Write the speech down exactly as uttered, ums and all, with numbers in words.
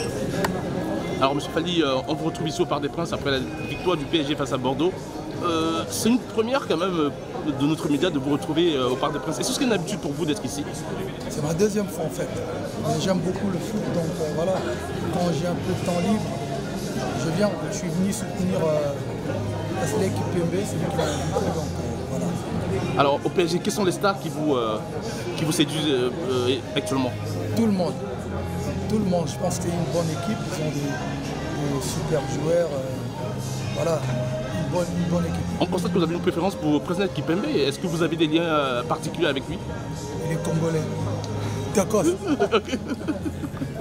Alors, M. Fally, euh, on vous retrouve ici au Parc des Princes après la victoire du P S G face à Bordeaux. Euh, c'est une première quand même euh, de notre média de vous retrouver euh, au Parc des Princes. Est-ce que c'est une habitude pour vous d'être ici? C'est ma deuxième fois en fait. J'aime beaucoup le foot, donc euh, voilà, quand j'ai un peu de temps libre, je viens. Je suis venu soutenir euh, l'équipe P M B, c'est lui qui m'a invité, donc euh, voilà. Alors au P S G, quelles sont les stars qui vous, euh, qui vous séduisent euh, euh, actuellement? Tout le monde. Tout le monde. Je pense que c'est une bonne équipe, ils ont des, des super joueurs. Euh, voilà. Une bonne, une bonne équipe. On constate que vous avez une préférence pour Presnel Kimpembe. Est-ce que vous avez des liens euh, particuliers avec lui? Il est congolais. D'accord.